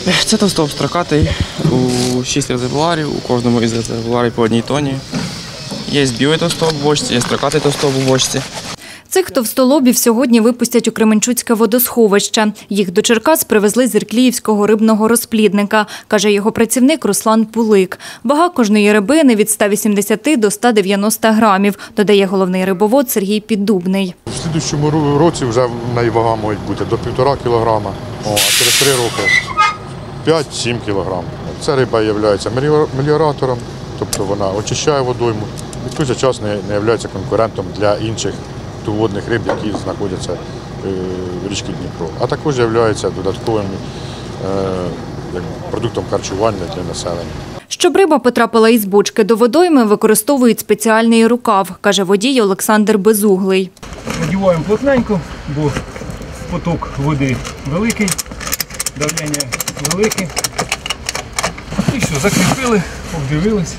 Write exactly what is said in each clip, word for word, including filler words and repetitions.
Це товстолоб строкатий у шість резервуарів, у кожному із резервуарів по одній тоні. Є білий товстолоб у бочці, є строкатий товстолоб у бочці. Цих товстолобів сьогодні випустять у Кременчуцьке водосховище. Їх до Черкас привезли з Іркліївського рибного розплідника, каже його працівник Руслан Пулик. Вага кожної рибини від ста вісімдесяти до ста дев'яноста грамів, додає головний рибовод Сергій Піддубний. У слідуючому році вже в неї вага може бути до півтора кілограма, а через три роки п'ять-сім кілограм. Ця риба є меліоратором, тобто вона очищає водойму, і в той же час не є конкурентом для інших водних риб, які знаходяться в річці Дніпро, а також є додатковим продуктом харчування для населення. Щоб риба потрапила із бочки до водойми, використовують спеціальний рукав, каже водій Олександр Безуглий. Надіваємо плотненько, бо поток води великий, давлення велике. І що, закріпили, обдивились.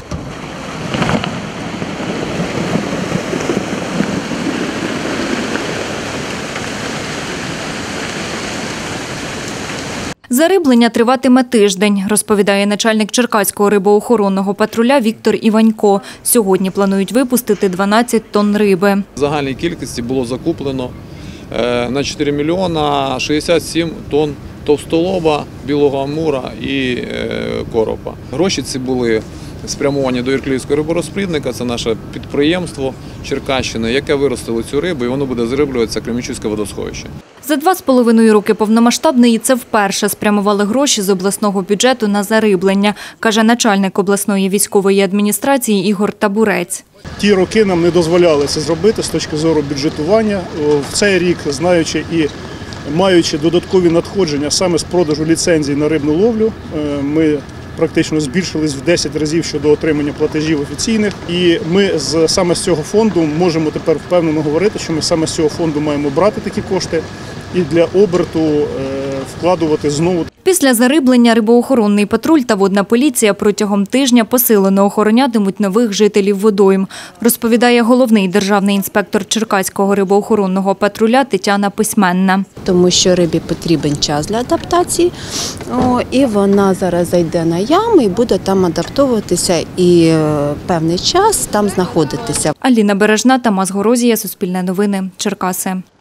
Зариблення триватиме тиждень, розповідає начальник Черкаського рибоохоронного патруля Віктор Іванько. Сьогодні планують випустити дванадцять тонн риби. В загальній кількості було закуплено на чотири мільйона шістдесят сім тонн товстолоба, білого амура і коропа. Гроші ці були спрямовані до Іркліївського риборозплідника, це наше підприємство Черкащини, яке виростило цю рибу, і воно буде зариблюватися Кременчуцьке водосховище. За два з половиною роки повномасштабної це вперше спрямували гроші з обласного бюджету на зариблення, каже начальник обласної військової адміністрації Ігор Табурець. Ті роки нам не дозволяли це зробити з точки зору бюджетування. В цей рік, знаючи і маючи додаткові надходження саме з продажу ліцензій на рибну ловлю, ми практично збільшились в десять разів щодо отримання платежів офіційних. І ми з, саме з цього фонду можемо тепер впевнено говорити, що ми саме з цього фонду маємо брати такі кошти і для оберту е, вкладувати знову. Після зариблення рибоохоронний патруль та водна поліція протягом тижня посилено охоронятимуть нових жителів водойм, розповідає головний державний інспектор Черкаського рибоохоронного патруля Тетяна Письменна. Тому що рибі потрібен час для адаптації, о, і вона зараз зайде на яму і буде там адаптовуватися і е, певний час там знаходитися. Аліна Бережна, Тамас Горозія, Суспільне новини, Черкаси.